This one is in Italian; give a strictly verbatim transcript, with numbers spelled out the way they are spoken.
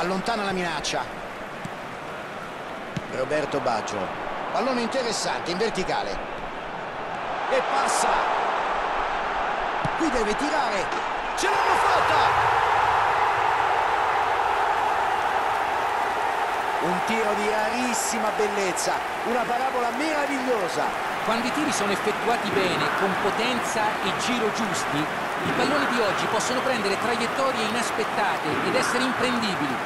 Allontana la minaccia. Roberto Baggio. Pallone interessante in verticale. E passa. Qui deve tirare. Ce l'hanno fatta! Un tiro di rarissima bellezza, una parabola meravigliosa. Quando i tiri sono effettuati bene, con potenza e giro giusti, i palloni di oggi possono prendere traiettorie inaspettate ed essere imprendibili.